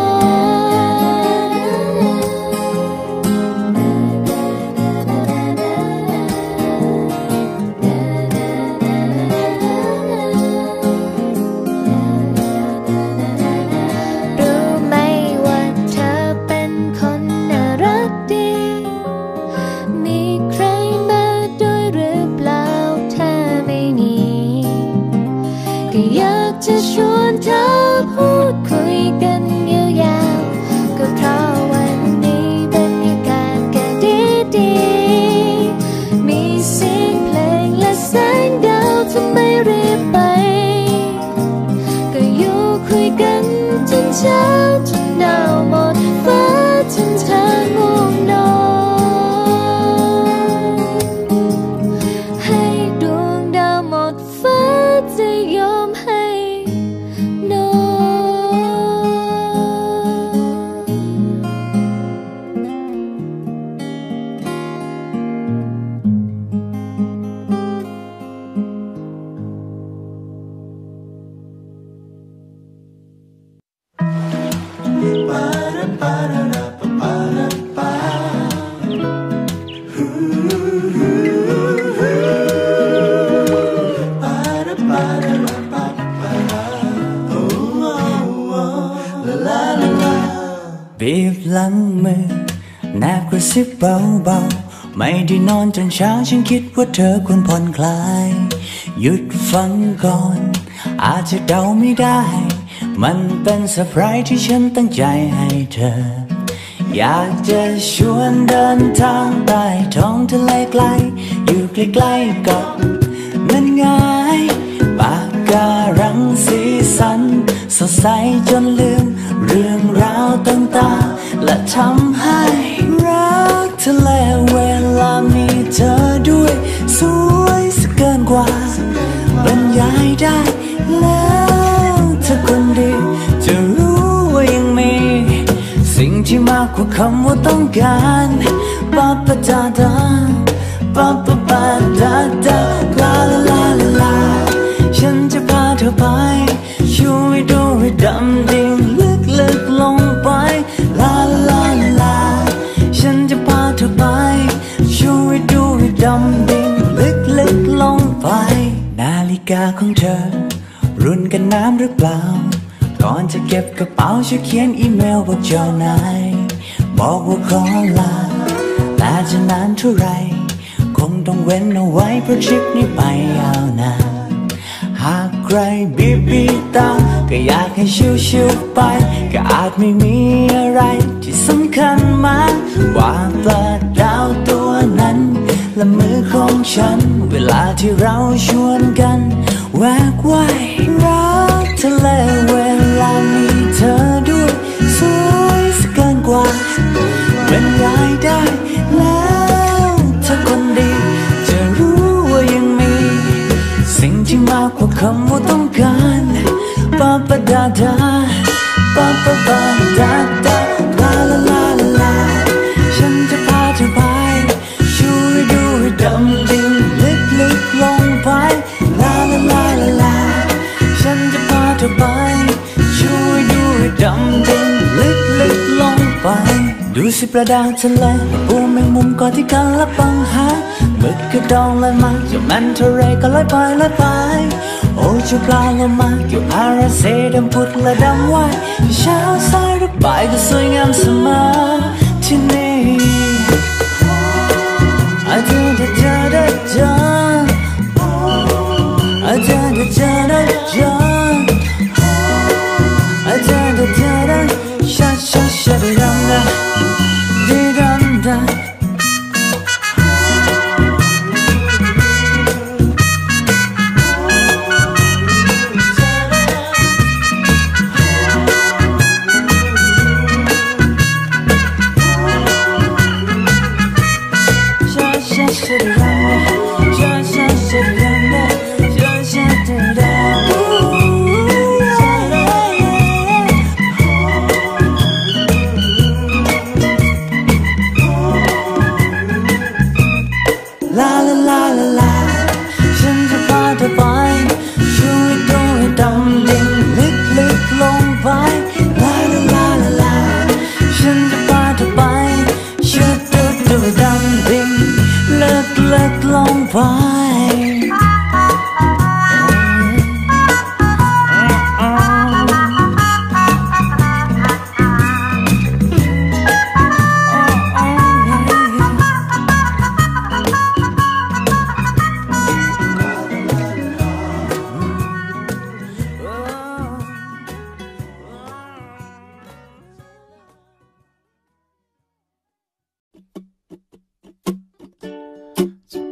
อนรู้ไหมว่าเธอเป็นคนน่ารักดีมีใครมาด้วยหรือเปล่าถ้าไม่มีก็อยากจะชวนเธอพูดคุยกันยาวๆก็เพราะวันนี้บรรยากาศก็ดีๆมีเสียงเพลงและแสงดาวจะไม่รีบไปก็อยู่คุยกันจนเช้าจนหนาวหมดฟ้าจนเธอง่วงนอนให้ดวงดาวหมดฟ้าจะยอมให้นอนบีบหลังมือแนบกระซิบเบาๆไม่ได้นอนจนเช้าฉันคิดว่าเธอควรผ่อนคลายหยุดฟังก่อนอาจจะเดาไม่ได้มันเป็นเซอร์ไพรส์ที่ฉันตั้งใจให้เธออยากจะชวนเดินทางใต้ท้องทะเลไกลอยู่ใกล้ๆกับนั่นไงปากการังสีสันสดใสจนลืมเรื่องราวต่างๆและทำให้รักทะเลเวลามีเธอด้วยสวยสเกินกว่าบรรยายได้แล้วเธอคนดีจะรู้ว่ายังมีสิ่งที่มากกว่าคำว่าต้องการปะปะดาดาปะปะปะดาดาลาลาลาลาฉันจะพาเธอไปช่วยดูให้ดำดิ่งลึกๆลงไปลาลาลาลาฉันจะพาเธอไปช่วยดูให้ดำดิ่งลึกๆลงไปนาฬิกาของเธอรุ่นกันน้ำหรือเปล่าก่อนจะเก็บกระเป๋าช่วยเขียนอีเมลบอกเจ้านายบอกว่าขอลาแต่จะนานเท่าไรคงต้องเว้นเอาไว้เพราะทริปนี้ไปยาวนานหากใครบีบบีตาก็อยากให้ชิวๆไปก็อาจไม่มีอะไรที่สำคัญมากกว่าปลาดาวตัวนั้นและมือของฉันเวลาที่เราชวนกันแวกว่ายรักทะเลเวลามีเธอด้วยสวยสเกินกว่าบรรยายได้แล้วเธอคนดีจะรู้ว่ายังมีสิ่งที่มากกว่าคำว่าต้องการปะปะดาดาปะปะปะดาดาลาลาลาลาฉันจะพาเธอไปช่วยดูให้ดำดิ่งลึกๆลงไปลาลาลาลาลาฉันจะพาเธอไปช่วยดูให้ดำดิ่งลึกๆลงไปดูสิปลาดาวทะเลปูแมงมุมก่อนที่กันละปังหาหมึกกระดองลอยมาเจ้าแมนทะเลก็ลอยไปลอยไปโอ้เจ้าปลาโลมาเกี่ยวอาราเซดำพุดและดำว่ายเช้าสายหรือบ่ายก็สวยงามเสมอที่นี่อาจจะได้เจอได้เจออาจจะได้เจอได้เจออาจจะได้เจอได้ชาชาชาดีดำดาดีดำดา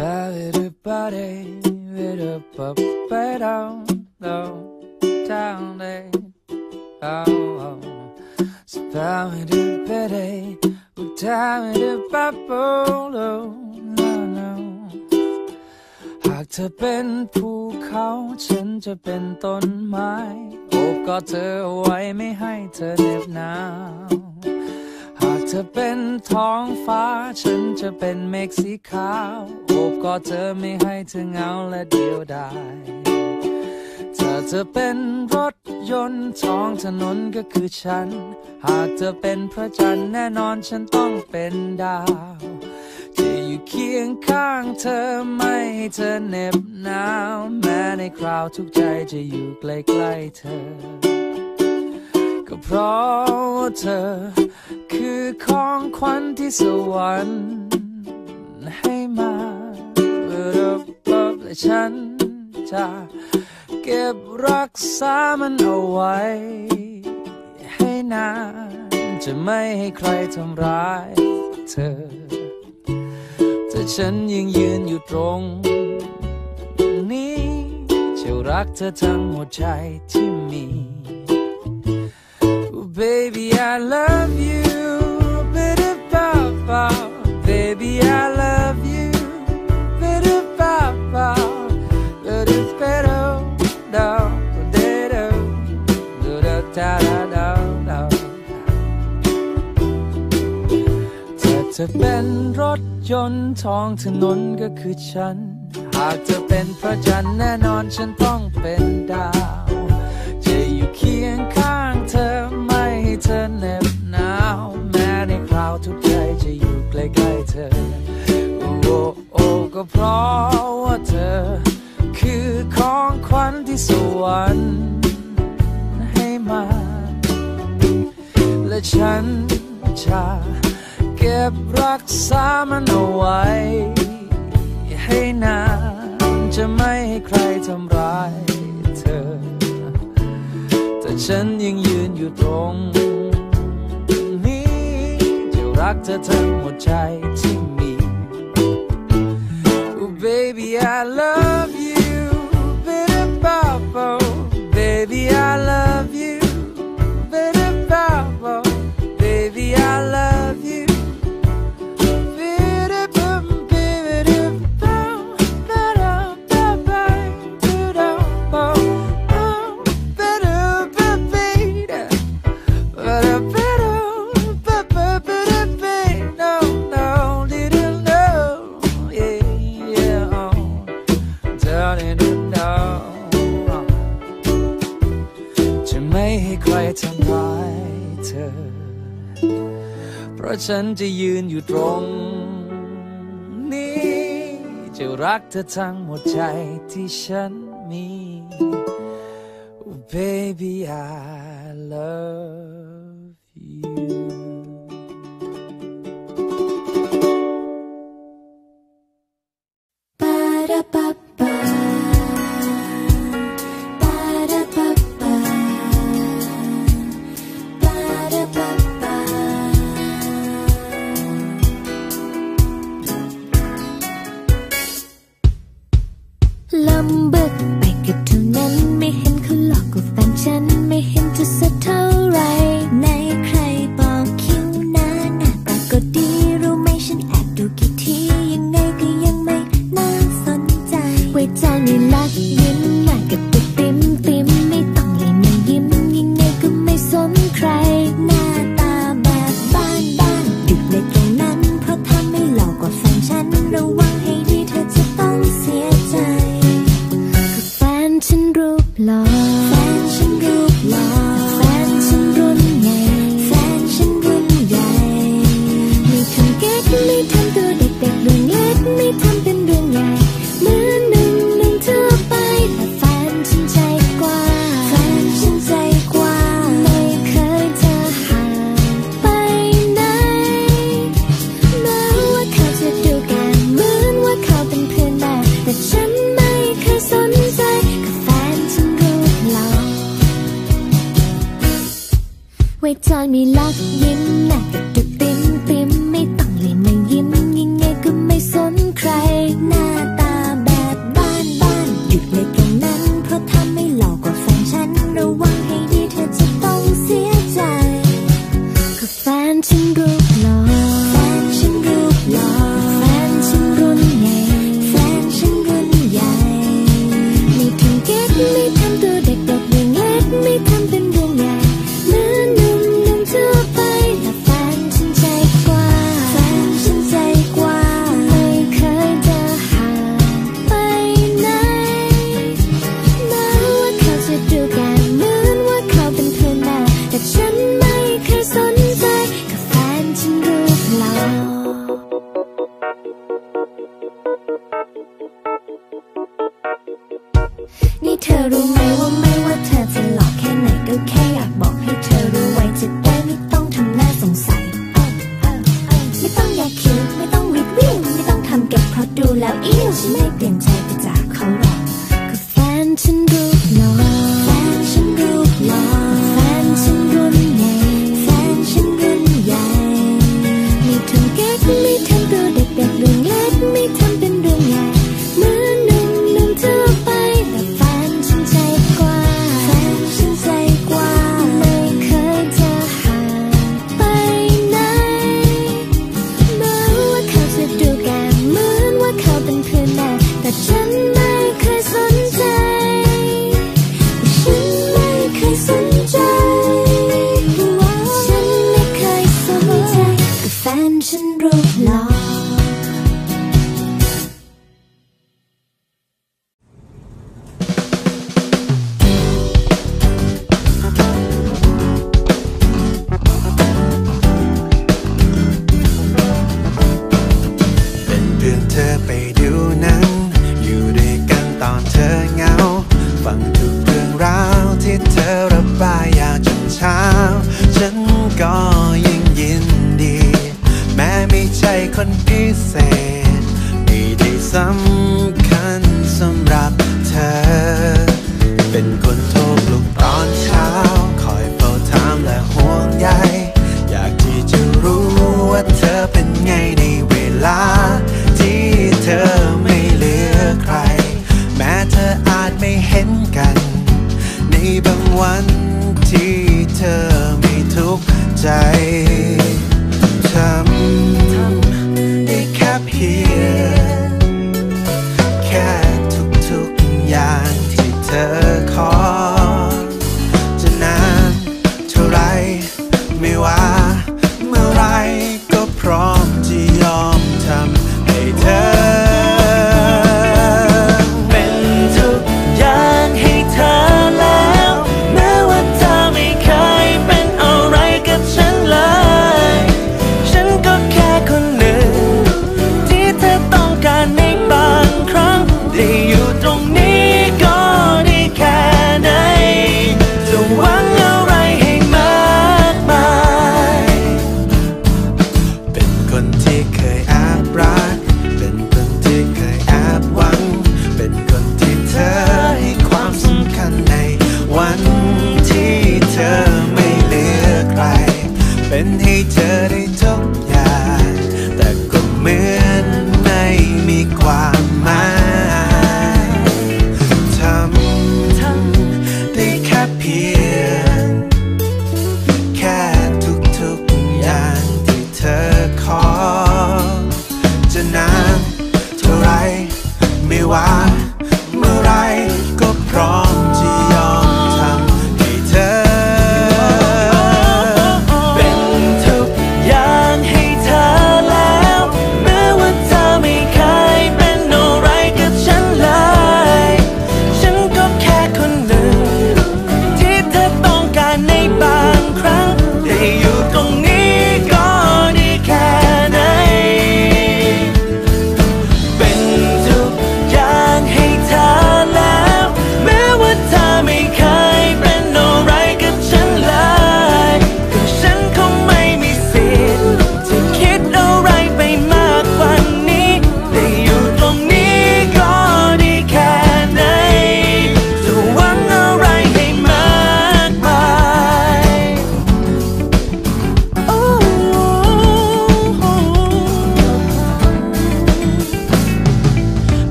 หากเธอเป็นภูเขาฉันจะเป็นต้นไม้โอบกอดเธอเอาไว้ไม่ให้เธอเหน็บหนาวหากเธอเป็นท้องฟ้าฉันจะเป็นเมฆสีขาวโอบกอดเธอไม่ให้เธอเหงาและเดียวดายถ้าเธอเป็นรถยนต์ท้องถนนก็คือฉันหากเธอเป็นพระจันทร์แน่นอนฉันต้องเป็นดาวจะอยู่เคียงข้างเธอไม่ให้เธอเหน็บหนาวแม้ในคราวทุกข์ใจจะอยู่ใกล้ๆเธอก็เพราะเธอคือของขวัญที่สวรรค์ให้มาและฉันจะเก็บรักษามันเอาไว้ให้นานจะไม่ให้ใครทำร้ายเธอแต่ฉันยังยืนอยู่ตรงนี้จะรักเธอทั้งหัวใจที่มี oh, Baby I love you Bitter Papa Baby I love you Bitter Papa Bitter Papa Da da da da da da da ถ้าเธอเป็นรถยนต์ท้องถนนก็คือฉันหากเธอเป็นพระจันทร์แน่นอนฉันต้องเป็นดาวจะอยู่เคียงข้างเธอไม่ให้เธอเหน็บหนาวแม้ในคราวทุกข์ใจจะอยู่ใกล้ๆเธอโอ้โอ้ก็เพราะว่าเธอคือของขวัญที่สวรรค์ให้มาและฉันจะเก็บรักษามันเอาไว้ให้นานจะไม่ให้ใครทำร้ายเธอแต่ฉันยังยืนอยู่ตรงนี้จะรักเธอทั้งหมดใจที่มี oh, Baby I love you Bitter Papa Baby I love you Bitter Papa Baby I love you Bitter Papa Bitter Papa Bitter Papa Bitter Papa Bitter Papa No no didn't know yeah yeah oh didn't knowจะไม่ให้ใครทำร้ายเธอเพราะฉันจะยืนอยู่ตรงนี้จะรักเธอทั้งหมดใจที่ฉันมี oh, Baby I love you Ba-da-ba-ba Ba-da-ba-ba Ba-da-ba-baลำเบิกไปกับเท่านั้นไม่เห็นเขาหลอกกับแฟนฉันไม่เห็นจะสักเท่าไรนฉันรูปหล่อแฟนฉันรูปหล่อแฟนฉันรุ่นใหญ่แฟนฉันรุ่นใหญ่ไม่ทำเก๊กไม่ทำตัวเด็กๆอย่างเล็กไม่ทำเป็นเรื่องใหญ่เหมือนหนุ่มหนุ่มทั่วไปแต่แฟนฉันใจกว้างแฟนฉันใจกว้างไม่เคยจะห่างไปไหนแม้ว่าเขาจะดูกันเหมือนว่าเขาเป็นเพื่อนมาแต่ฉันไม่เคยสนใจกับแฟนฉันรูปหล่อนี่เธอรู้ไหมว่าไม่ว่าเธอจะหลอกแค่ไหนก็แค่อยากบอกให้เธอรู้ไว้จะได้ไม่ต้องทำหน้าสงสัยไม่ต้องอยากคิดไม่ต้องวิดวิ่งไม่ต้องทำเก็บเพราะดูแล้วอิ่วฉันไม่เปลี่ยนใจไปจากเขาหรอกก็แฟนฉันรูปหล่อแฟนฉันรูปหล่อแฟนฉันรุ่นใหญ่แฟนฉันรุ่นใหญ่ไม่ทำเก๊กไม่ทำตัวเด็กๆเรื่องเล็กไม่ทำเป็นเรื่องใหญ่เหมือนหนุ่มหนุ่มทั่วไปแต่แฟนฉันใจกว้างแฟนฉันใจกว้างไม่เคยจะห่างไปไหนแม้ว่าเขาจะดูกันเหมือนว่าเขาเป็นเพื่อนมาแต่ฉันไม่เคยสนใจฉันไม่เคยสนใจฉันไม่เคยสนใจกับแฟนฉันรูปหล่อเป็นเพื่อนเธอไปดูหนังอยู่ด้วยกันตอนเธอเหงาฟังทุกเรื่องราวที่เธอระบายยาวจนเช้าฉันก็ยิ่งยินดีแม้ไม่ใช่คนพิเศษ